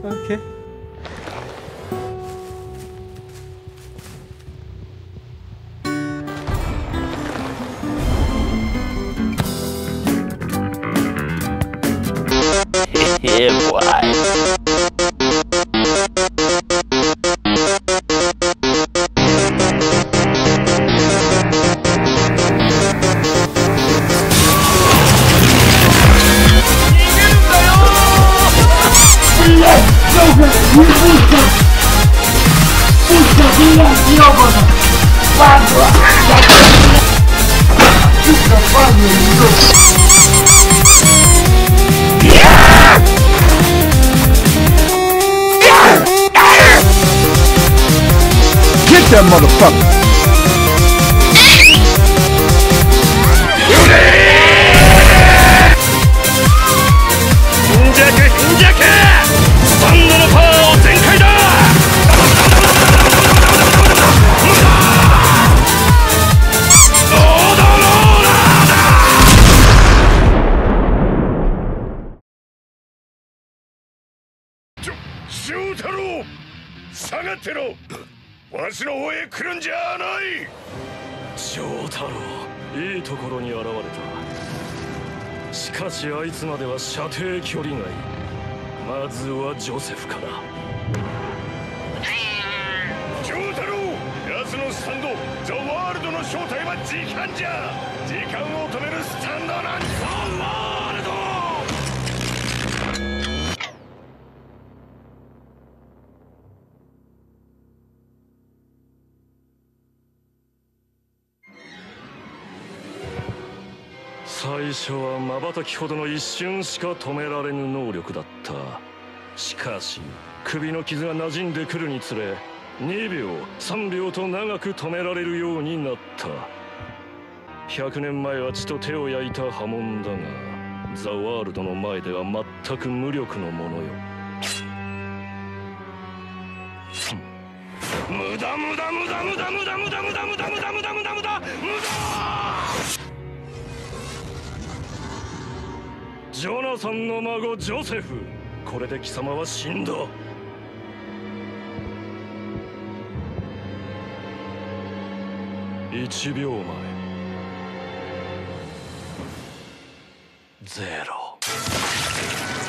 Okay. Yeah, boy. Get that motherfucker! 翔太郎、下がってろ。わしの方へ来るんじゃない。 翔太郎、いいところに現れた。しかしあいつまでは射程距離外。まずはジョセフから。 翔太郎、奴のスタンド、ザ・ワールドの正体は時間じゃ。時間を止めるスタンドなんだ。ザ・ワールド。 最初は瞬きほどの一瞬しか止められぬ能力だった。しかし首の傷が馴染んでくるにつれ2秒3秒と長く止められるようになった。100年前は血と手を焼いた波紋だがザ・ワールドの前では全く無力のものよ。無駄無駄無駄無駄無駄無駄無駄無駄無駄無駄無駄無駄無駄無駄。ジョナサンの孫ジョセフ、これで貴様は死んだ。1秒前。0。